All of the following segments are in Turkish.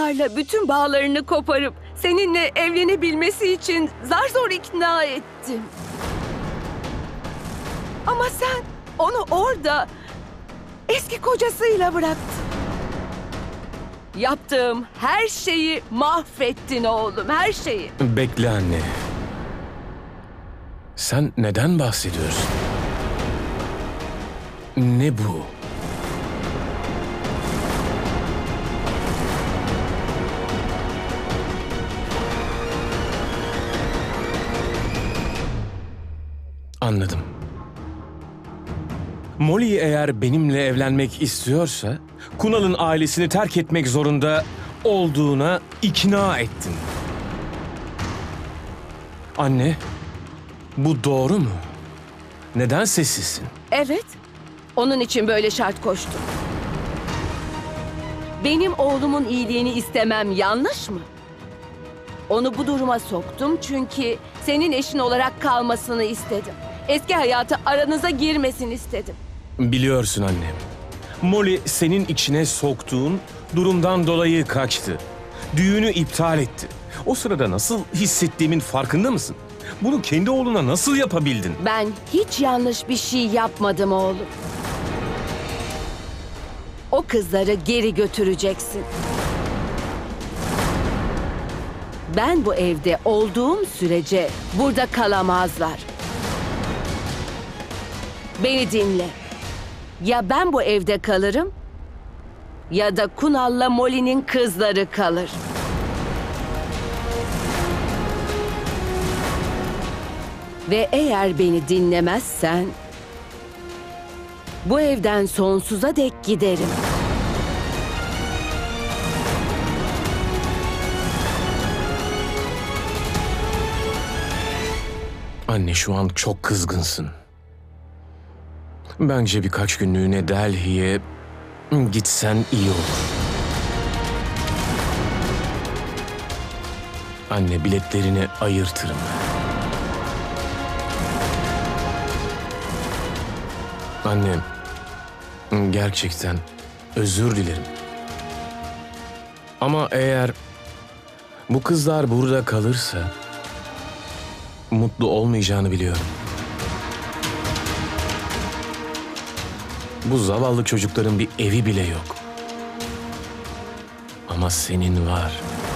kızlarla bütün bağlarını koparıp seninle evlenebilmesi için zar zor ikna ettim. Ama sen onu orada eski kocasıyla bıraktın. Yaptığım her şeyi mahvettin oğlum, her şeyi. Bekle anne. Sen neden bahsediyorsun? Ne bu? Anladım. Molly eğer benimle evlenmek istiyorsa, Kunal'ın ailesini terk etmek zorunda olduğuna ikna ettin. Anne, bu doğru mu? Neden sessizsin? Evet, onun için böyle şart koştum. Benim oğlumun iyiliğini istemem yanlış mı? Onu bu duruma soktum çünkü senin eşin olarak kalmasını istedim. Eski hayatı aranıza girmesin istedim. Biliyorsun anne. Molly senin içine soktuğun durumdan dolayı kaçtı. Düğünü iptal etti. O sırada nasıl hissettiğimin farkında mısın? Bunu kendi oğluna nasıl yapabildin? Ben hiç yanlış bir şey yapmadım oğlum. O kızları geri götüreceksin. Ben bu evde olduğum sürece burada kalamazlar. Beni dinle. Ya ben bu evde kalırım ya da Kunal'la Molly'nin kızları kalır. Ve eğer beni dinlemezsen bu evden sonsuza dek giderim. Anne şu an çok kızgınsın. Bence birkaç günlüğüne Delhi'ye gitsen iyi olur. Anne biletlerini ayırtırım. Anne, gerçekten özür dilerim. Ama eğer bu kızlar burada kalırsa mutlu olmayacağını biliyorum. Bu zavallı çocukların bir evi bile yok. Ama senin var.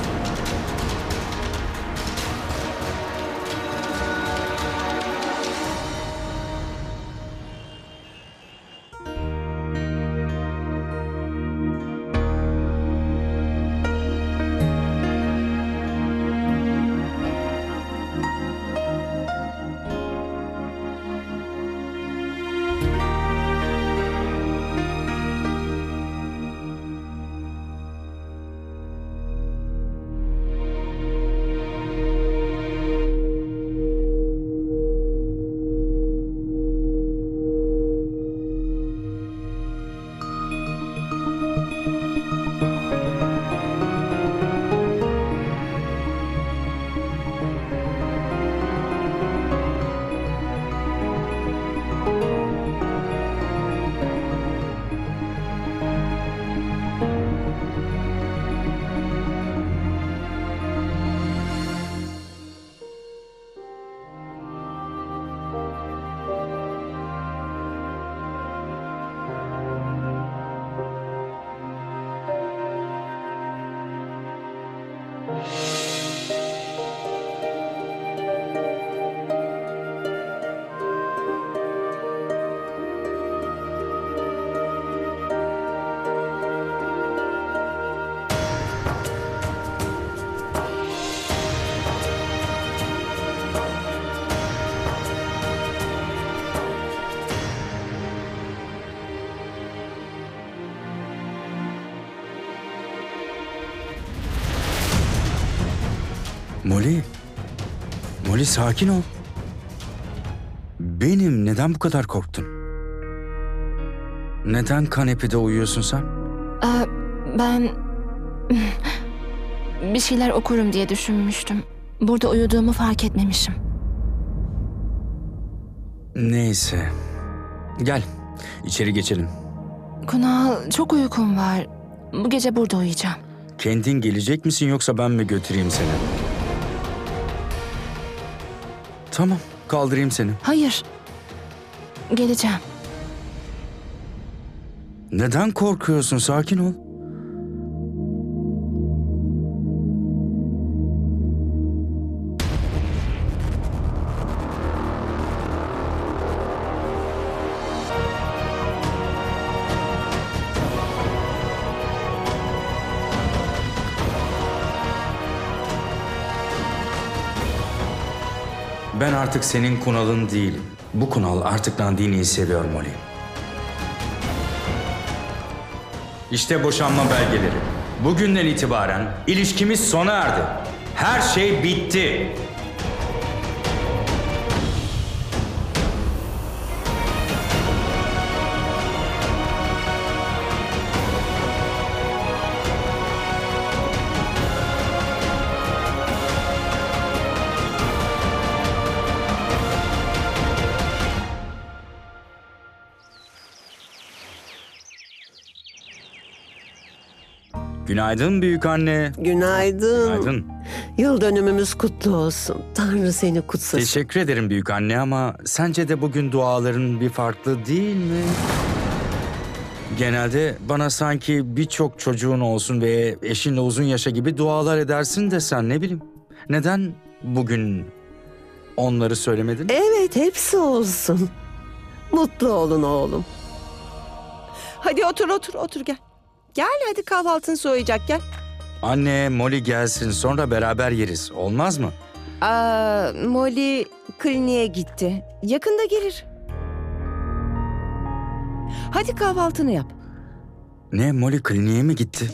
Molly. Molly sakin ol. Benim neden bu kadar korktun? Neden kanepede uyuyorsun sen? Ben bir şeyler okurum diye düşünmüştüm. Burada uyuduğumu fark etmemişim. Neyse. Gel, içeri geçelim. Kunal, çok uykum var. Bu gece burada uyuyacağım. Kendin gelecek misin yoksa ben mi götüreyim seni? Tamam, kaldırayım seni. Hayır. Geleceğim. Neden korkuyorsun? Sakin ol. Ben artık senin Kunal'ın değilim. Bu Kunal artık Nandini'yi seviyor Molly. İşte boşanma belgeleri. Bugünden itibaren ilişkimiz sona erdi. Her şey bitti. Günaydın büyük anne. Günaydın. Günaydın. Yıl dönümümüz kutlu olsun. Tanrı seni kutsasın. Teşekkür ederim büyük anne ama sence de bugün duaların bir farklı değil mi? Genelde bana sanki birçok çocuğun olsun ve eşinle uzun yaşa gibi dualar edersin de sen ne bileyim. Neden bugün onları söylemedin? Evet, hepsi olsun. Mutlu olun oğlum. Hadi otur gel. Gel hadi kahvaltın soğuyacak gel. Anne, Molly gelsin sonra beraber yeriz. Olmaz mı? Molly kliniğe gitti. Yakında gelir. Hadi kahvaltını yap. Ne, Molly kliniğe mi gitti?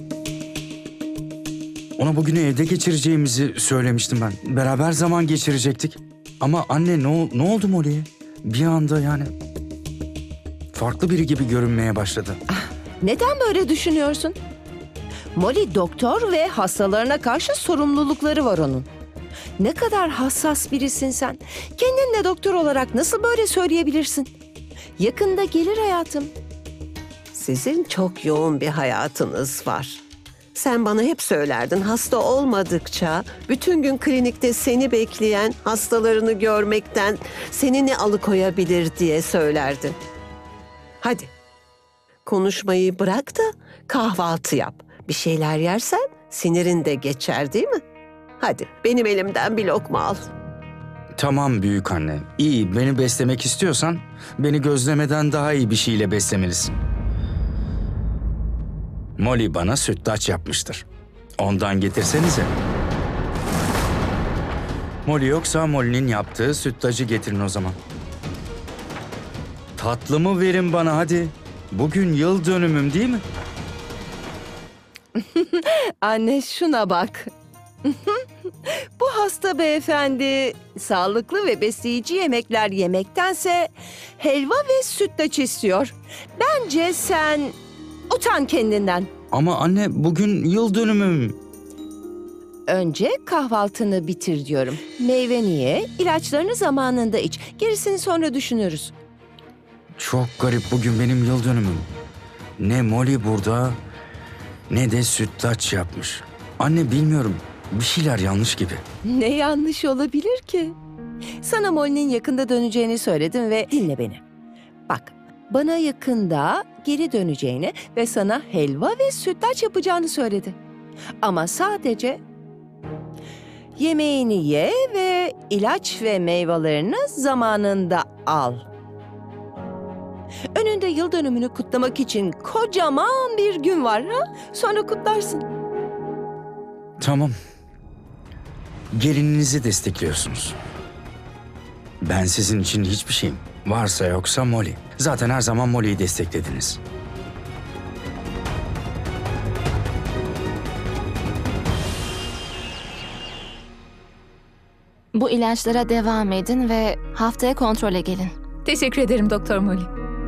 Ona bugünü evde geçireceğimizi söylemiştim ben. Beraber zaman geçirecektik. Ama anne ne oldu Molly'ye? Bir anda yani farklı biri gibi görünmeye başladı. Neden böyle düşünüyorsun? Molly doktor ve hastalarına karşı sorumlulukları var onun. Ne kadar hassas birisin sen. Kendin de doktor olarak nasıl böyle söyleyebilirsin? Yakında gelir hayatım. Sizin çok yoğun bir hayatınız var. Sen bana hep söylerdin hasta olmadıkça bütün gün klinikte seni bekleyen hastalarını görmekten seni ne alıkoyabilir diye söylerdin. Hadi konuşmayı bırak da kahvaltı yap. Bir şeyler yersen sinirin de geçer değil mi? Hadi benim elimden bir lokma al. Tamam büyük anne. İyi, beni beslemek istiyorsan beni gözlemeden daha iyi bir şeyle beslemelisin. Molly bana sütlaç yapmıştır. Ondan getirsenize. Molly yoksa Molly'nin yaptığı sütlacı getirin o zaman. Tatlımı verin bana hadi. Bugün yıl dönümüm değil mi? Anne şuna bak. Bu hasta beyefendi sağlıklı ve besleyici yemekler yemektense helva ve sütlaç istiyor. Bence sen utan kendinden. Ama anne bugün yıl dönümüm. Önce kahvaltını bitir diyorum. Meyveni ye, ilaçlarını zamanında iç. Gerisini sonra düşünürüz. Çok garip, bugün benim yıl dönümüm. Ne Molly burada ne de sütlaç yapmış. Anne bilmiyorum, bir şeyler yanlış gibi. Ne yanlış olabilir ki? Sana Molly'nin yakında döneceğini söyledim ve dinle beni. Bak, bana yakında geri döneceğini ve sana helva ve sütlaç yapacağını söyledi. Ama sadece yemeğini ye ve ilaç ve meyvelerini zamanında al. Önünde yıl dönümünü kutlamak için kocaman bir gün var ha? Sonra kutlarsın. Tamam. Gelininizi destekliyorsunuz. Ben sizin için hiçbir şeyim. Varsa yoksa Molly. Zaten her zaman Molly'yi desteklediniz. Bu ilaçlara devam edin ve haftaya kontrole gelin. Teşekkür ederim Doktor Molly.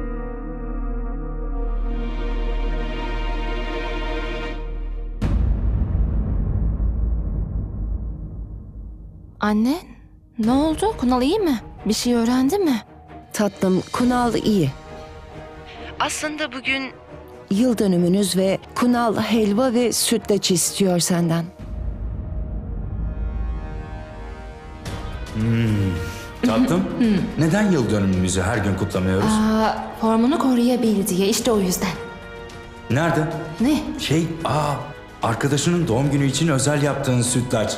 Anne, ne oldu? Kunal iyi mi? Bir şey öğrendi mi? Tatlım, Kunal iyi. Aslında bugün yıl dönümünüz ve Kunal helva ve sütlaç istiyor senden. Tatlım, neden yıl dönümümüzü her gün kutlamıyoruz? Formunu koruyabil diye işte o yüzden. Nerede? Ne? Arkadaşının doğum günü için özel yaptığın sütlaç.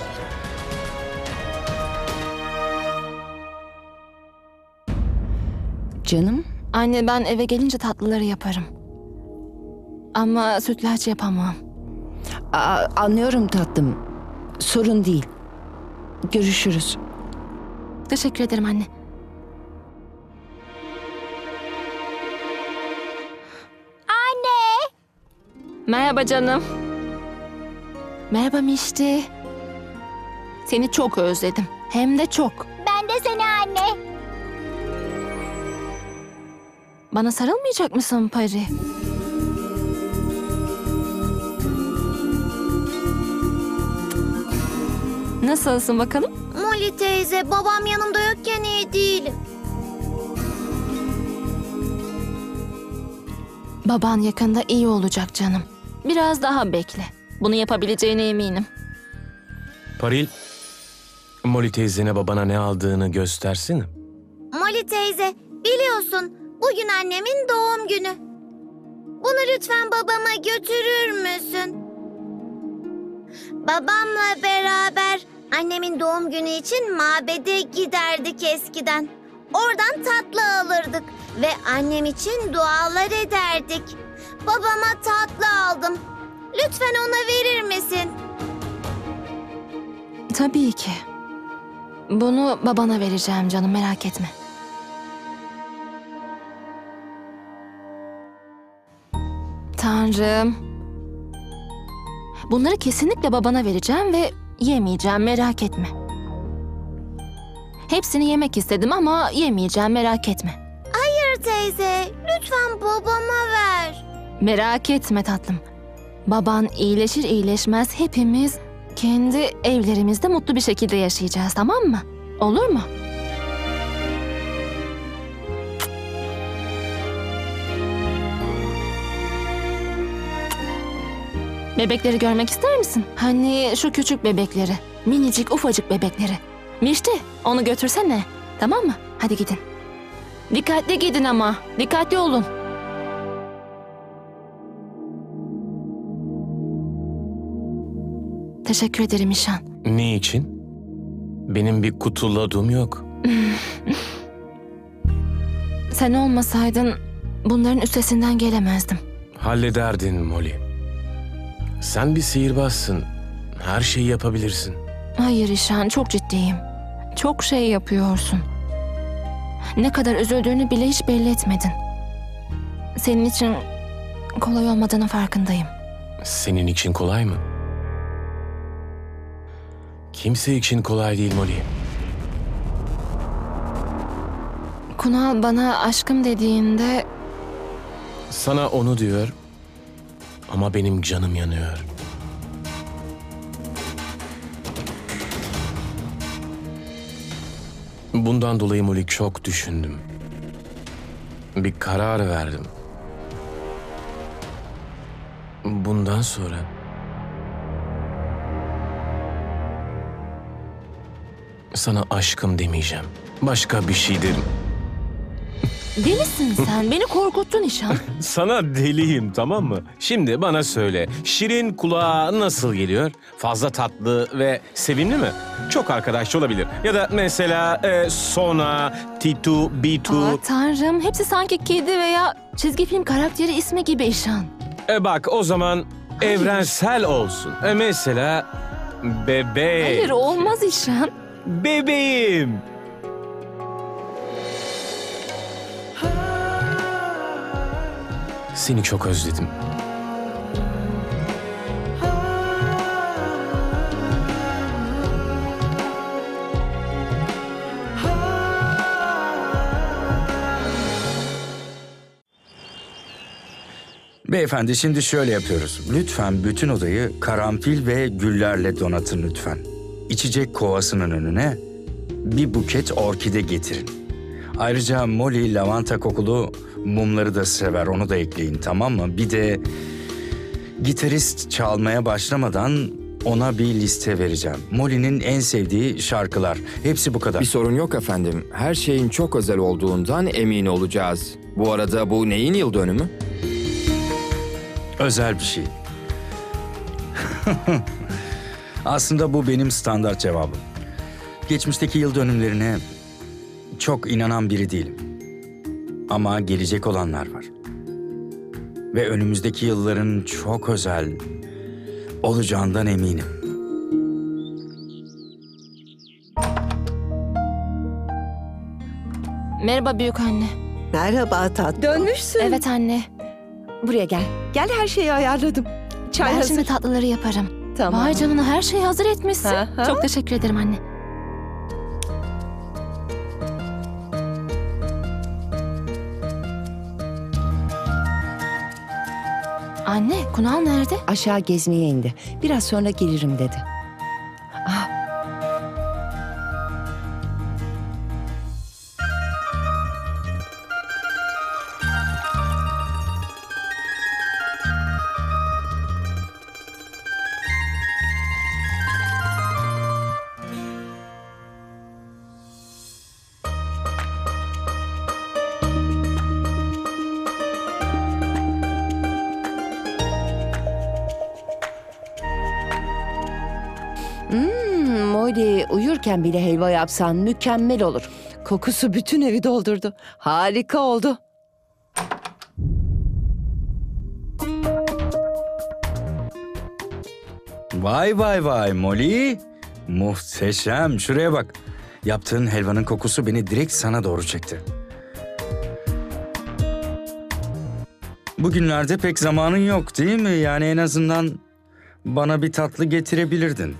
Canım, Anne ben eve gelince tatlıları yaparım. Ama sütlaç yapamam. anlıyorum tatlım. Sorun değil. Görüşürüz. Teşekkür ederim anne. Anne! Merhaba canım. Merhaba Mişti. Seni çok özledim. Hem de çok. Ben de seni anne. Bana sarılmayacak mısın Pari? Nasılsın bakalım? Molly teyze, babam yanımda yokken iyi değilim. Baban yakında iyi olacak canım. Biraz daha bekle. Bunu yapabileceğine eminim. Paril, Molly teyzene babana ne aldığını göstersene. Molly teyze, biliyorsun bugün annemin doğum günü. Bunu lütfen babama götürür müsün? Babamla beraber annemin doğum günü için mabede giderdik eskiden. Oradan tatlı alırdık ve annem için dualar ederdik. Babama tatlı aldım. Lütfen ona verir misin? Tabii ki. Bunu babana vereceğim canım, merak etme. Tanrım. Bunları kesinlikle babana vereceğim ve yemeyeceğim, merak etme. Hepsini yemek istedim ama yemeyeceğim, merak etme. Hayır teyze, lütfen babama ver. Merak etme tatlım. Baban iyileşir iyileşmez hepimiz kendi evlerimizde mutlu bir şekilde yaşayacağız, tamam mı? Olur mu? Bebekleri görmek ister misin? Hani şu küçük bebekleri, minicik ufacık bebekleri. Mişti, onu götürsene. Tamam mı? Hadi gidin. Dikkatli gidin ama, dikkatli olun. Teşekkür ederim İşan. Ne için? Benim bir kutuladığım yok. Sen olmasaydın bunların üstesinden gelemezdim. Hallederdin Molly. Sen bir sihirbazsın. Her şeyi yapabilirsin. Hayır İşan, çok ciddiyim. Çok şey yapıyorsun. Ne kadar üzüldüğünü bile hiç belli etmedin. Senin için kolay olmadığının farkındayım. Senin için kolay mı? Kimse için kolay değil Molly. Kunal bana aşkım dediğinde Sana onu diyor ama benim canım yanıyor. Bundan dolayı Molly çok düşündüm. Bir karar verdim. Bundan sonra sana aşkım demeyeceğim. Başka bir şey derim. delisin sen. Beni korkuttun İşan. Sana deliyim, tamam mı? Şimdi bana söyle, şirin kulağa nasıl geliyor? Fazla tatlı ve sevimli mi? Çok arkadaşçı olabilir. Ya da mesela Sona, Titu, Bitu. Tanrım, hepsi sanki kedi veya çizgi film karakteri ismi gibi İşan. Bak o zaman evrensel olsun. Mesela bebek. Hayır, olmaz İşan. Bebeğim. Seni çok özledim. Beyefendi şimdi şöyle yapıyoruz. Lütfen bütün odayı karanfil ve güllerle donatın lütfen. İçecek kovasının önüne bir buket orkide getirin. Ayrıca Molly lavanta kokulu mumları da sever. Onu da ekleyin, tamam mı? Bir de gitarist çalmaya başlamadan ona bir liste vereceğim. Molly'nin en sevdiği şarkılar. Hepsi bu kadar. Bir sorun yok efendim. Her şeyin çok özel olduğundan emin olacağız. Bu arada bu neyin yıl dönümü? Özel bir şey. Aslında bu benim standart cevabım. Geçmişteki yıl dönümlerine çok inanan biri değilim. Ama gelecek olanlar var. Ve önümüzdeki yılların çok özel olacağından eminim. Merhaba büyük anne. Merhaba tatlım. Dönmüşsün. Evet anne. Buraya gel. Gel, her şeyi ayarladım. Çay Ben hazır. şimdi tatlıları yaparım. Tamam. Vay canına, her şeyi hazır etmişsin. Aha. Çok teşekkür ederim anne. Anne, Kunal nerede? Aşağı gezmeye indi. Biraz sonra gelirim dedi. Molly, uyurken bile helva yapsan mükemmel olur. Kokusu bütün evi doldurdu. Harika oldu. Vay vay vay Molly. Muhteşem. Şuraya bak. Yaptığın helvanın kokusu beni direkt sana doğru çekti. Bugünlerde pek zamanın yok değil mi? Yani en azından bana bir tatlı getirebilirdin.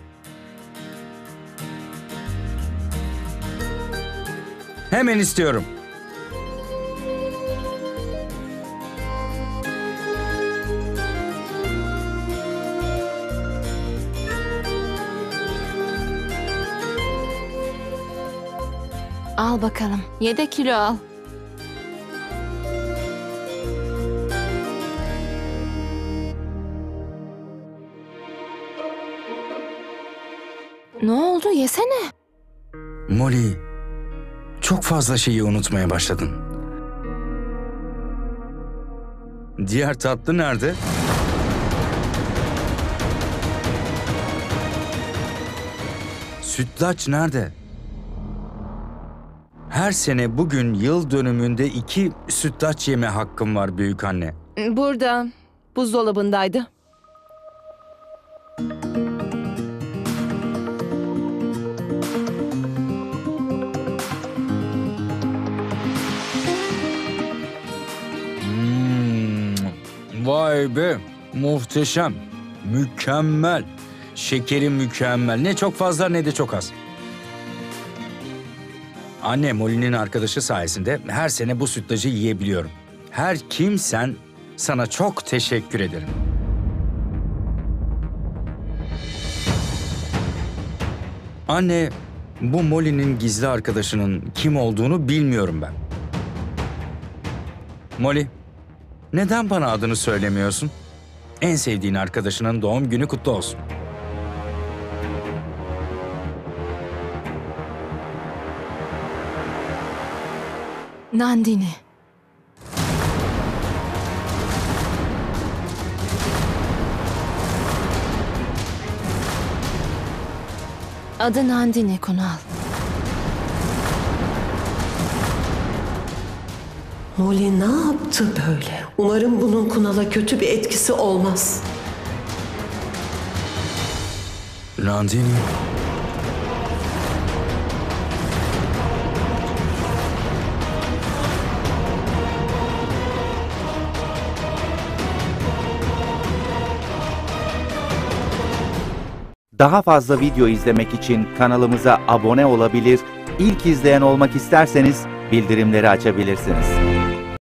Hemen istiyorum. Al bakalım. 7 kilo al. Ne oldu? Yesene. Molly, çok fazla şeyi unutmaya başladın. Diğer tatlı nerede? Sütlaç nerede? Her sene bugün yıl dönümünde 2 sütlaç yeme hakkım var büyük anne. Burada, buzdolabındaydı. Vay be, muhteşem, mükemmel. Şekeri mükemmel. Ne çok fazla ne de çok az. Anne Molly'nin arkadaşı sayesinde her sene bu sütlacı yiyebiliyorum. Her kimsen sana çok teşekkür ederim. Anne, bu Molly'nin gizli arkadaşının kim olduğunu bilmiyorum ben. Molly, neden bana adını söylemiyorsun? En sevdiğin arkadaşının doğum günü kutlu olsun. Nandini. Adı Nandini Kunal. Molly ne yaptı böyle? Umarım bunun Kunal'a kötü bir etkisi olmaz. Nandini. Daha fazla video izlemek için kanalımıza abone olabilir, ilk izleyen olmak isterseniz bildirimleri açabilirsiniz.